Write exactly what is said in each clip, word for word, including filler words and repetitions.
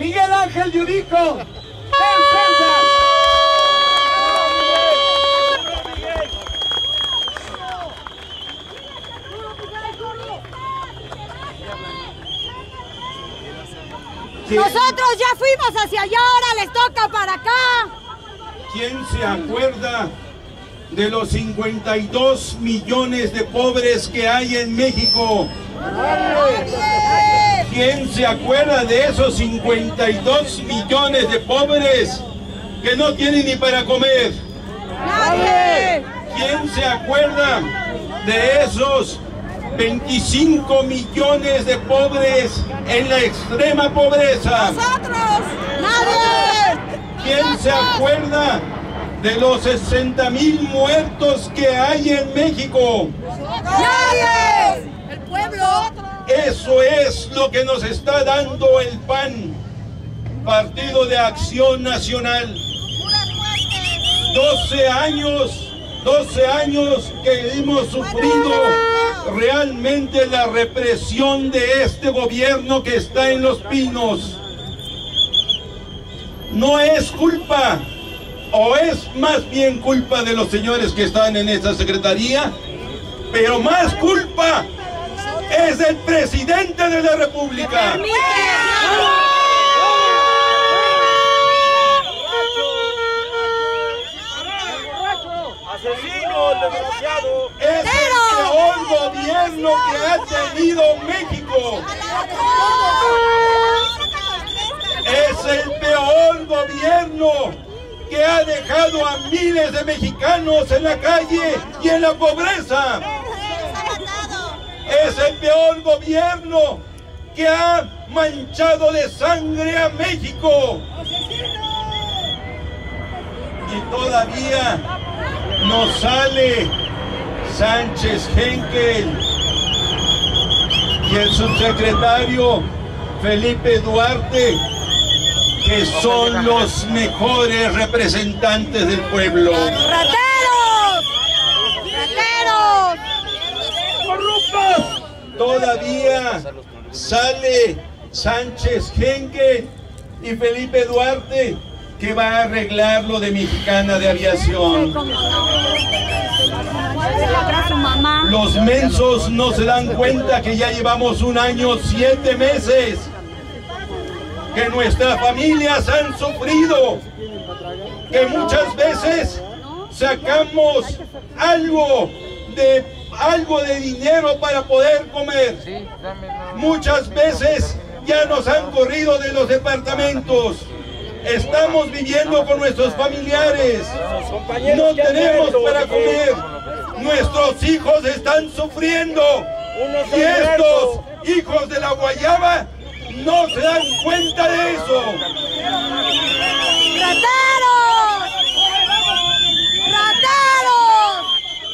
Miguel Ángel Yudico, Defensas. Nosotros ya fuimos hacia allá, ahora les toca para acá. ¿Quién se acuerda de los cincuenta y dos millones de pobres que hay en México? ¿Quién se acuerda de esos cincuenta y dos millones de pobres que no tienen ni para comer? ¡Nadie! ¿Quién se acuerda de esos veinticinco millones de pobres en la extrema pobreza? ¡Nosotros! ¡Nadie! ¿Quién se acuerda de los sesenta mil muertos que hay en México? ¡Nadie! ¡El pueblo! Eso es lo que nos está dando el P A N, Partido de Acción Nacional. doce años, doce años que hemos sufrido realmente la represión de este gobierno que está en Los Pinos. No es culpa, o es más bien culpa de los señores que están en esta secretaría, pero más culpa es del presidente de la República. ¡Asesino, desgraciado! Es el peor gobierno que ha tenido México. Es el peor gobierno que ha dejado a miles de mexicanos en la calle y en la pobreza. Es el peor gobierno que ha manchado de sangre a México. Y todavía nos sale Sánchez Henkel y el subsecretario Felipe Duarte, que son los mejores representantes del pueblo. ¡Rateros! ¡Rateros! ¡Corruptos! Todavía sale Sánchez Henkel y Felipe Duarte, que va a arreglar lo de Mexicana de Aviación. Los mensos no se dan cuenta que ya llevamos un año, siete meses, que nuestras familias han sufrido, que muchas veces sacamos algo de, algo de dinero para poder comer. Muchas veces ya nos han corrido de los departamentos. Estamos viviendo con nuestros familiares, no tenemos para comer, nuestros hijos están sufriendo y estos hijos de la guayaba no se dan cuenta de eso. ¡Rateros! ¡Rateros!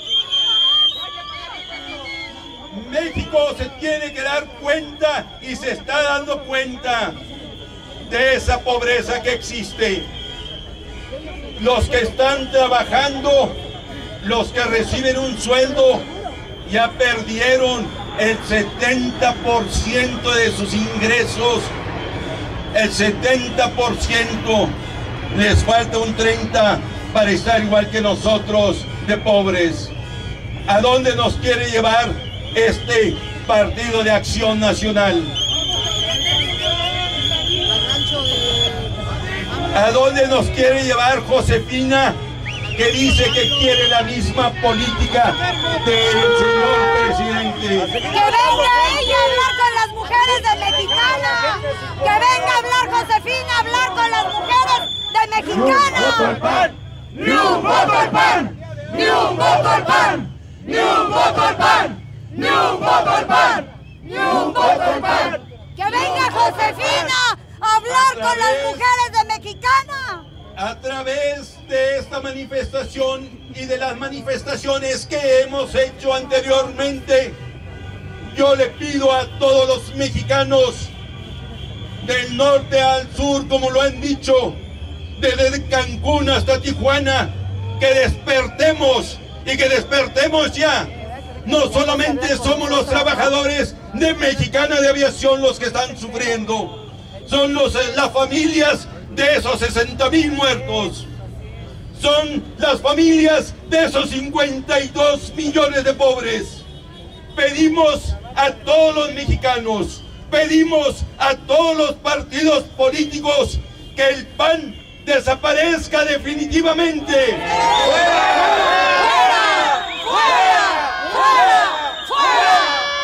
México se tiene que dar cuenta y se está dando cuenta de esa pobreza que existe. Los que están trabajando, los que reciben un sueldo, ya perdieron el setenta por ciento de sus ingresos. El setenta por ciento. Les falta un treinta por ciento para estar igual que nosotros de pobres. ¿A dónde nos quiere llevar este Partido de Acción Nacional? ¿A dónde nos quiere llevar Josefina, que dice que quiere la misma política del señor presidente? ¡Que venga ella a hablar con las mujeres de Mexicana! ¡Que venga a hablar Josefina a hablar con las mujeres de Mexicana! ¡Ni un voto al P A N! ¡Ni un voto al P A N! ¡Ni un voto al P A N! ¡Ni un voto al P A N! ¡Ni un voto al P A N! ¡Que venga Josefina a hablar con las mujeres de Mexicana! A través de esta manifestación y de las manifestaciones que hemos hecho anteriormente, yo le pido a todos los mexicanos, del norte al sur, como lo han dicho, desde Cancún hasta Tijuana, que despertemos y que despertemos ya. No solamente somos los trabajadores de Mexicana de Aviación los que están sufriendo, son los, las familias de esos sesenta mil muertos. Son las familias de esos cincuenta y dos millones de pobres. Pedimos a todos los mexicanos, pedimos a todos los partidos políticos que el P A N desaparezca definitivamente. ¡Fuera! ¡Fuera! ¡Fuera! ¡Fuera!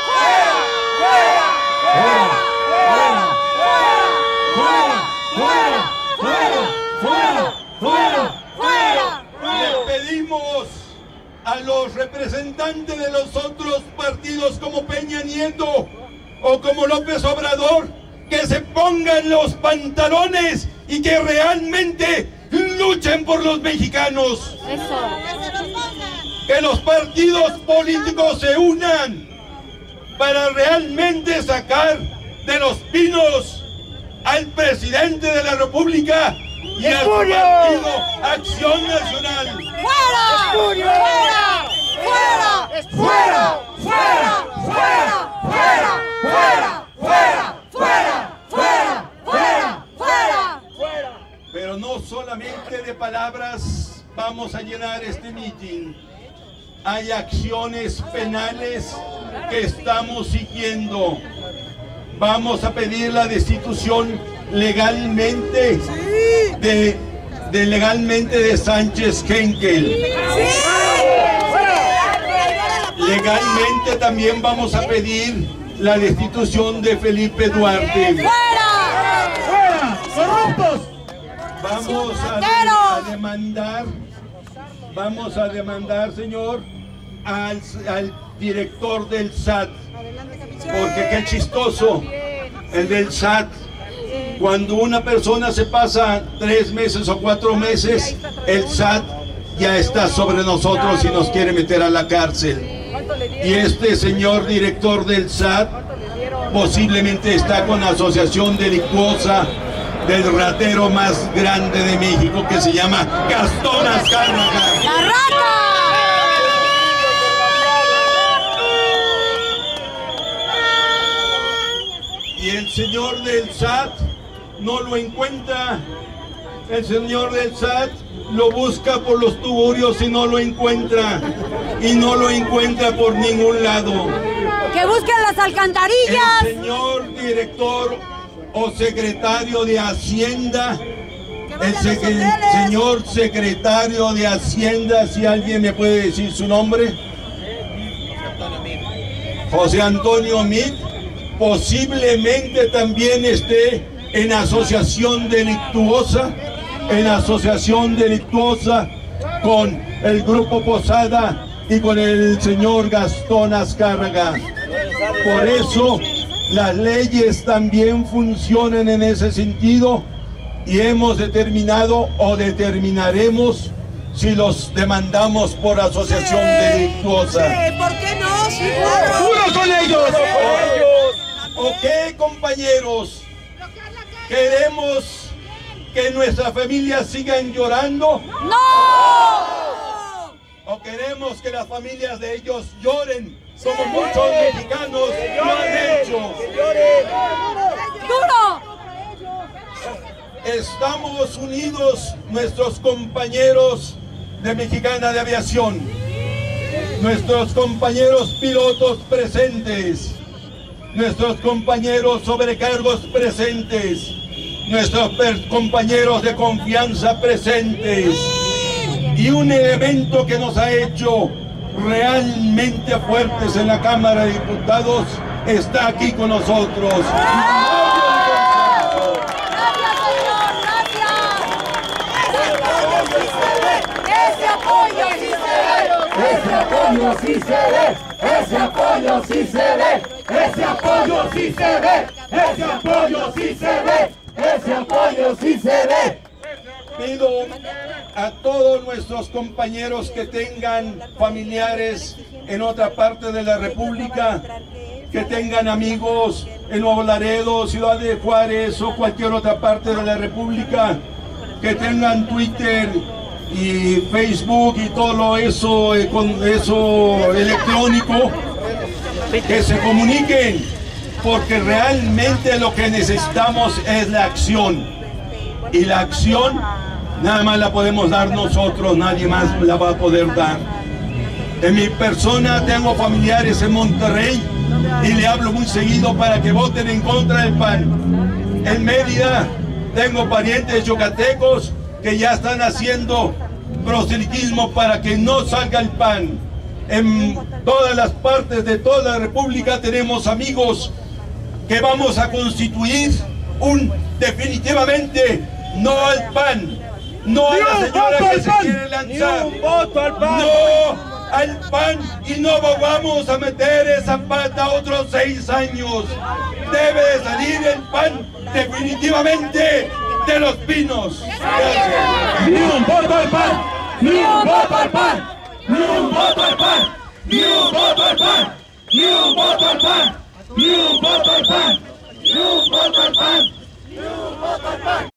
Le pedimos a los representantes de los otros partidos como Peña Nieto o como López Obrador que se pongan los pantalones y que realmente luchen por los mexicanos. Que los partidos políticos se unan para realmente sacar de los pinos al presidente de la República y al partido Acción Nacional. ¡Fuera! ¡Fuera! ¡Fuera! ¡Fuera! ¡Fuera! ¡Fuera! ¡Fuera! ¡Fuera! ¡Fuera! ¡Fuera! ¡Fuera! ¡Fuera! ¡Fuera! ¡Fuera! Pero no solamente de palabras vamos a llenar este mitin. Hay acciones penales que estamos siguiendo. Vamos a pedir la destitución legalmente de, de legalmente de Sánchez Henkel. Legalmente también vamos a pedir la destitución de Felipe Duarte. ¡Fuera! ¡Corruptos! Vamos a, a demandar, vamos a demandar, señor, al, al director del S A T, porque qué chistoso, el del S A T, cuando una persona se pasa tres meses o cuatro meses, el S A T ya está sobre nosotros y nos quiere meter a la cárcel. Y este señor director del S A T posiblemente está con la asociación delictuosa del ratero más grande de México, que se llama Gastón Azcárraga. ¡La rata! Y el señor del S A T no lo encuentra. El señor del S A T lo busca por los tuburios y no lo encuentra. Y no lo encuentra por ningún lado. ¡Que busquen las alcantarillas! El señor director o secretario de Hacienda, el secre señor secretario de Hacienda, si alguien me puede decir su nombre, José Antonio Meade, posiblemente también esté en asociación delictuosa, en asociación delictuosa con el Grupo Posada y con el señor Gastón Azcárraga. Por eso las leyes también funcionan en ese sentido y hemos determinado o determinaremos si los demandamos por asociación sí, delictuosa. Sí, ¿por qué no? Sí, claro. ¡Uno con ellos! Ok, compañeros, ¿queremos que nuestras familias sigan llorando? ¡No! ¿O queremos que las familias de ellos lloren como muchos mexicanos lo han hecho? ¡Duro! Estamos unidos, nuestros compañeros de Mexicana de Aviación, nuestros compañeros pilotos presentes, nuestros compañeros sobrecargos presentes, nuestros compañeros de confianza presentes, y un elemento que nos ha hecho realmente fuertes en la Cámara de Diputados está aquí con nosotros. ¡Ese apoyo sí se ve! ¡Ese apoyo sí se ve! ¡Ese apoyo sí se ve! ¡Ese apoyo sí se ve! ¡Ese apoyo sí se ve! ¡Ese apoyo sí se ve! Pido a todos nuestros compañeros que tengan familiares en otra parte de la República, que tengan amigos en Nuevo Laredo, Ciudad de Juárez o cualquier otra parte de la República, que tengan Twitter y Facebook y todo eso, eh, con eso electrónico, que se comuniquen, porque realmente lo que necesitamos es la acción. Y la acción nada más la podemos dar nosotros, nadie más la va a poder dar. En mi persona tengo familiares en Monterrey y le hablo muy seguido para que voten en contra del P A N. En Mérida tengo parientes yucatecos que ya están haciendo proselitismo para que no salga el P A N. En todas las partes de toda la República tenemos amigos que vamos a constituir un definitivamente no al P A N, no a la señora que se quiere lanzar, no al P A N, y no vamos a meter esa pata otros seis años. Debe de salir el P A N definitivamente de Los Pinos. Gracias. Ni un voto al P A N, ni un voto al P A N, ni un voto al P A N, ni un voto al P A N, ni un voto al P A N, ni un voto al P A N, ni un voto al P A N, ni un voto al P A N.